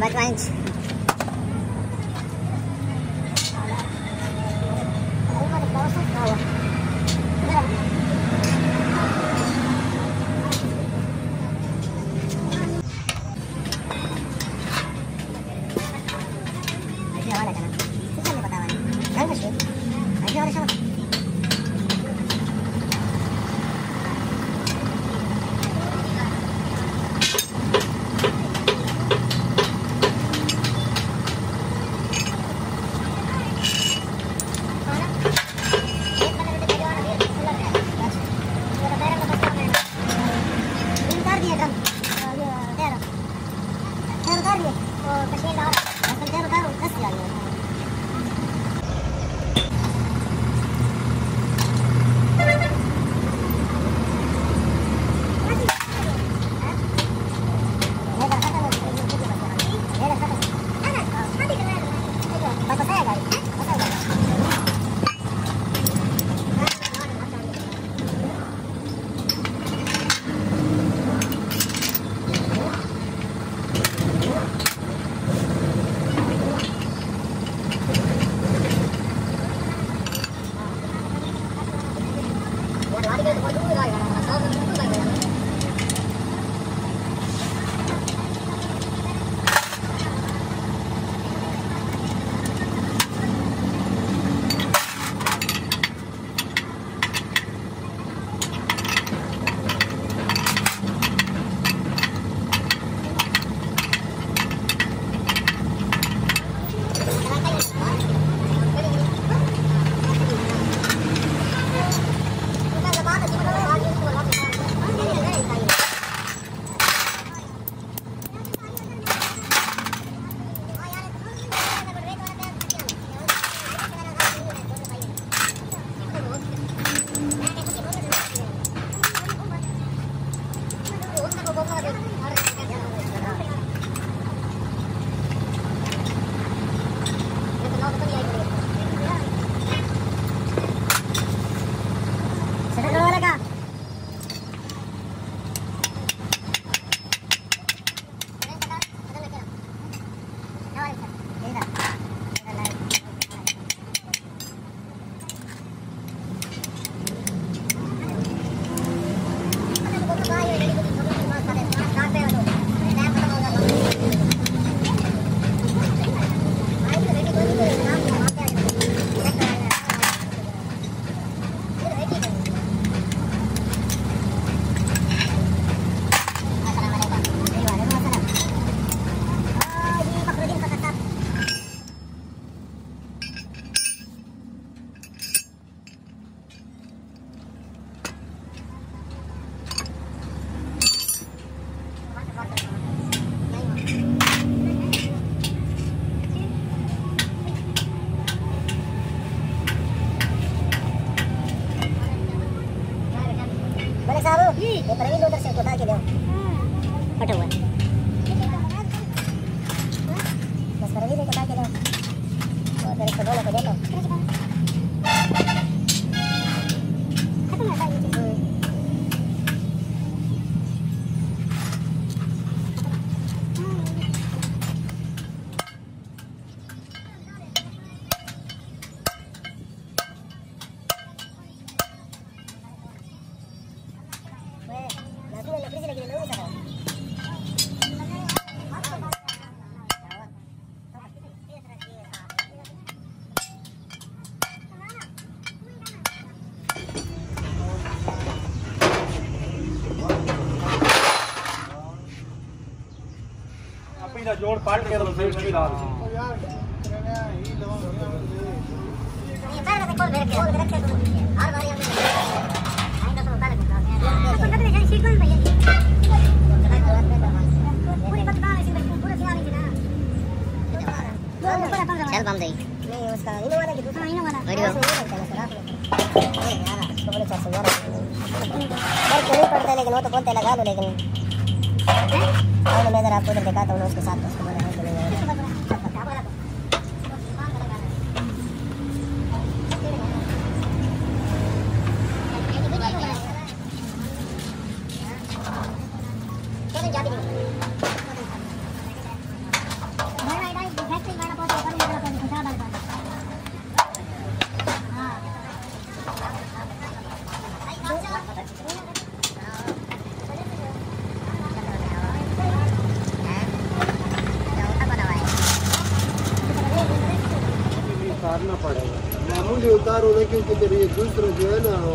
Backwinds. ये प्रवीण उधर से उठा के दो फटा हुआ बस प्रवीण को उठा के दो और फिर इसको दोनों को दे दो खत्म है ये चीज जोड़ पाट के तो फिर की लाल यार ही लवा ये पैर में खोल रखे तो हर बार हम आएंगे तो उतार के तो कभी जाए सीट में भैया पूरी बात बता इसी में पूरा सियानी ना चल बम दे नहीं उसका इनो वाला की दूसरा इनो वाला वीडियो यार तो बोले 400 यार पर कोई पड़ता लेकिन वो तो बोलते लगा लो लेकिन और मैं जरा आपको इधर दिखाता हूँ उसके साथ उसको बोला उतारना पड़ेगा, मामूली उतारो ना, क्योंकि तेरे ये दूसरा जो है ना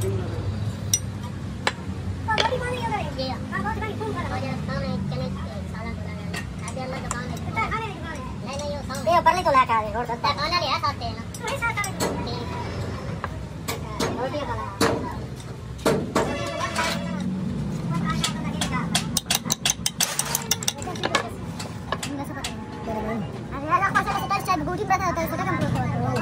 ऊपर नहीं तो लाटा है रोड तक खाना लिया खाते हैं ना रोटियां बना अरे यार पास से टच शायद गोटी पता होता है इसका कंप्लीट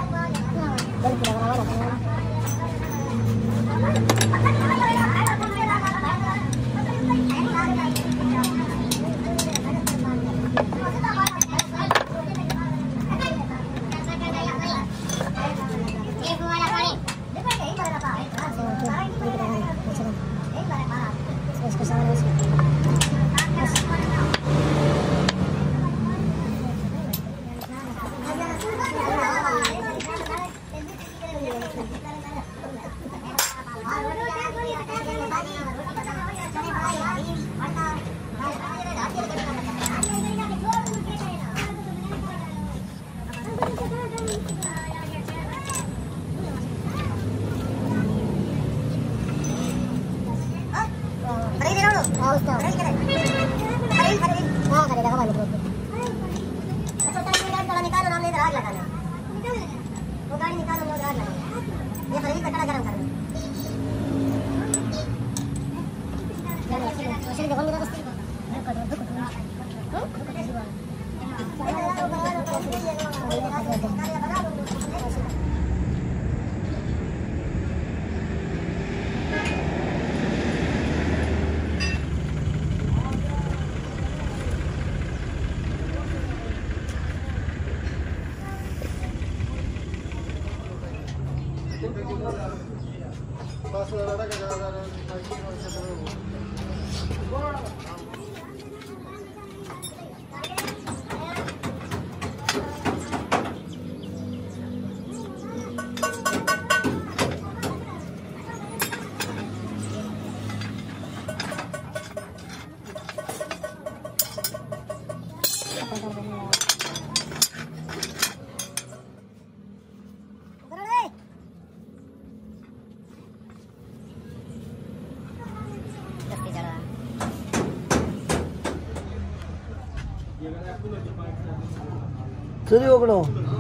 सरी ओकड़ो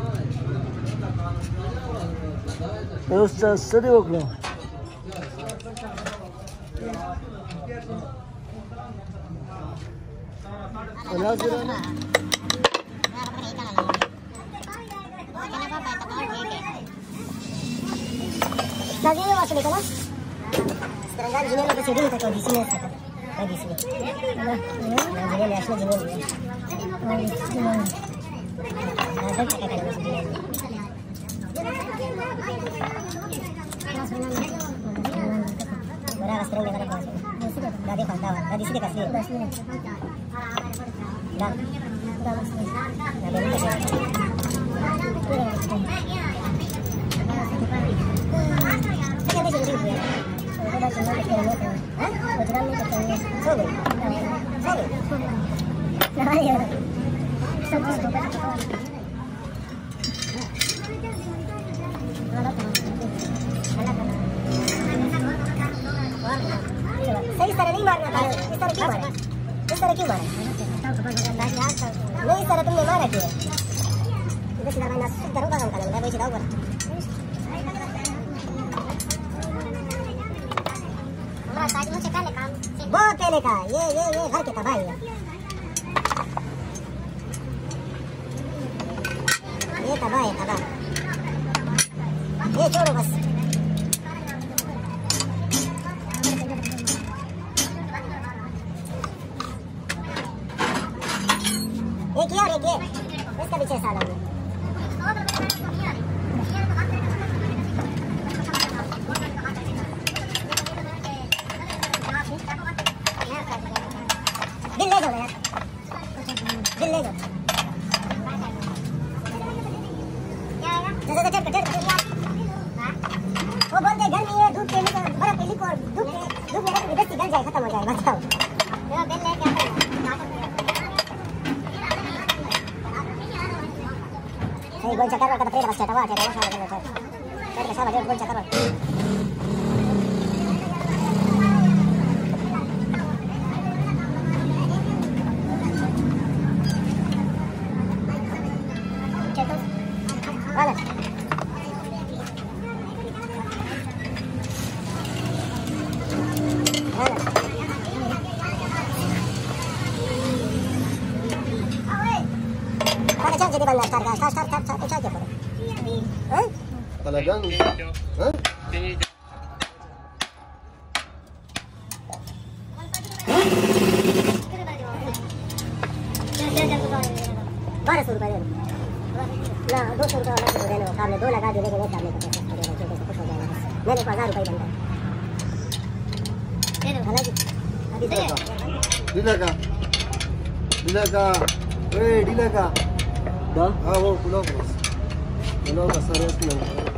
सरी ओकड़ो lagi masuk di kelas sekarang gini lo kesini minta kau di sini sekarang kau di sini gini lihatnya gini ada kakak di sini berapa sering dia kelas dari pantau dari sini kasih dan इस तरह नहीं मारना था, इस तरह क्यों मारा? इस तरह क्यों मारा? नहीं इस तरह तुमने मारा क्यों? इधर सीधा भाई ना सीधा रुका काम करना, मैं वही सीधा ऊपर। हमारा साइड में से पहले काम। वो पहले का, ये घर के तबाही है। ये तबाह है तबाह। ये छोड़ो बस। एक और एक इसका भी 6 साल हो गए। बिल ले जाओ यार, बिल ले जाओ। वो बोलते घर में ये धूप के लिए बर्फ किसी को दुख लगा तो इधर से जल जाए, खत्म हो जाए, बताओ। मेरा बेल लेके आता हूँ। सही गोल चक्कर का तो प्लेट बस चटवा चटवा सारा चल चल के सारा गोल चक्कर jadi bandar start aja bro. Talagang? Hah? ₹1200 ना 200 रुपये वाला तो देना काम ने 2 लगा देने के लिए काम नहीं करता कुछ हो जाएगा मेरे को 1000 रुपये बनता है दे दो भला जी अभी सही है डीला का दा हाँ वो पुलाव का सारे इसमें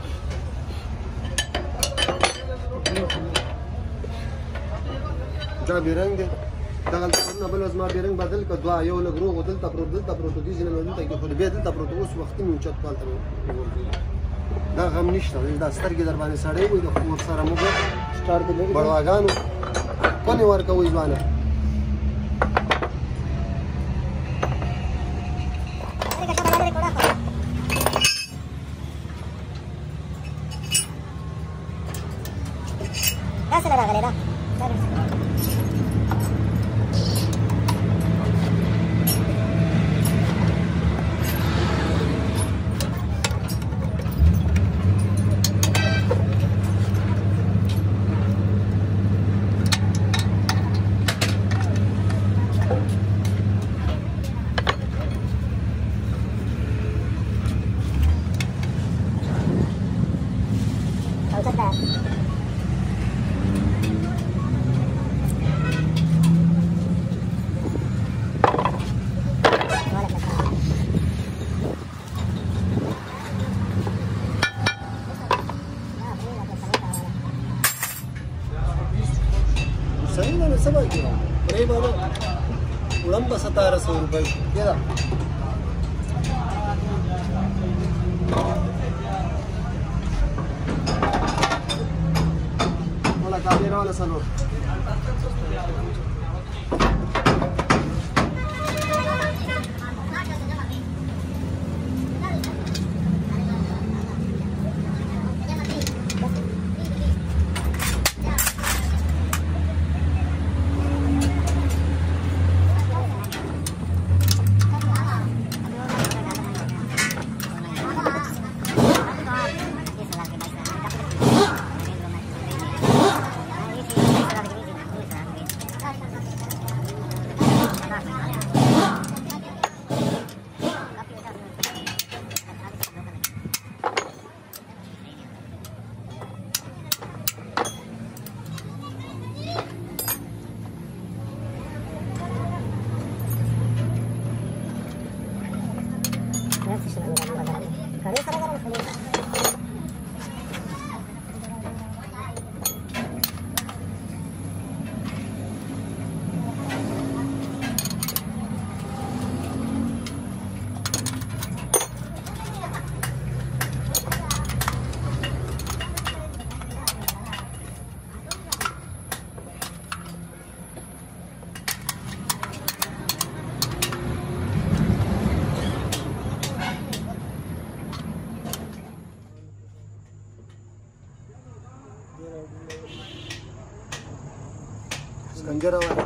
जा बिरंग دغل تقولنا بلوز ما بيرنگ بدل کدوا یو لګرو غدل تپرو دي جن نو ته کې خو به دل تپرو اوس وخت مو چت پال ته دا غم نشته دا سترګې در باندې سړی وي د خور سره موږ سٹارټ کړو بڑواګانو کونی ورکه وې ځوانه कैसे लगा गलेगा सही मैंने समझ गया अरे बाबा उड़म बस 1700 रुपये क्या बोला काबेरा वाला सलो Kanjara वाला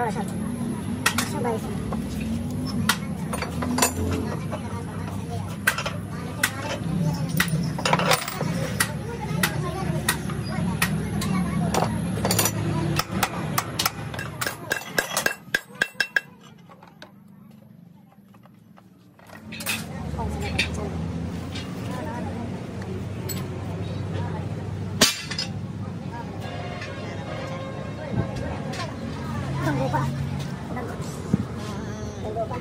Bawah satu. Coba isi. Tunggu Pak. Tunggu Pak.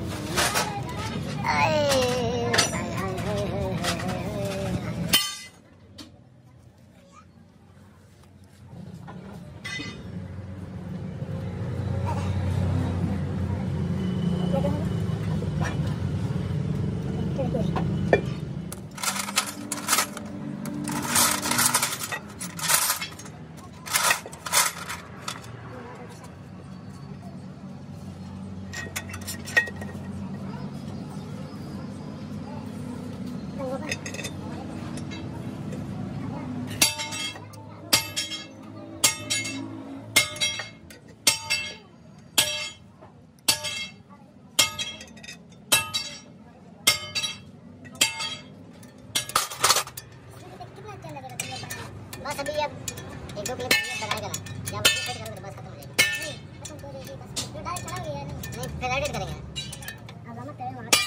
बस अभी अब 1-2 किलोमीटर बनाएगा ना, जब आप फिर करोगे तो बस खत्म हो जाएगी। नहीं खत्म हो जाएगी बस, जो डायरेक्ट चलाओगे या नहीं फिर एडिट करेंगे। अब मत करें वहाँ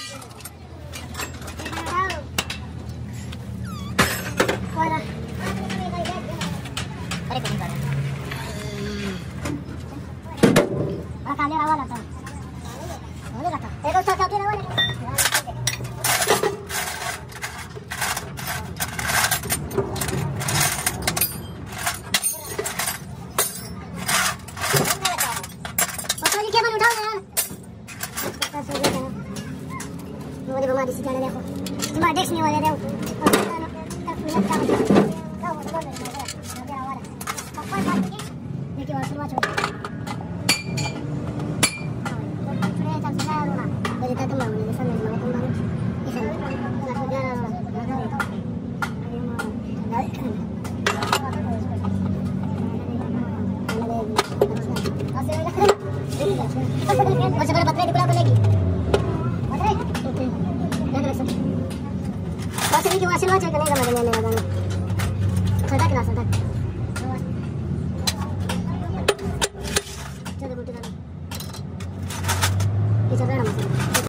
अरे कुछ नहीं और काले रावा लाता हो गया था एक और साथ आके रावा लेके मुझे बीमारी से जाने देखो तुम्हारा डेस्क नहीं वाले देखो देखिए और शुरुआत हो मेरे तक मैं उन्हें समझ में तुम लोग इसे ना तो जाना बस बस बतरे टुकड़ा बोलेगी बस ये वाशिंग वाच करने का मतलब नहीं लगा छोटा क्लास होता चलो बूटी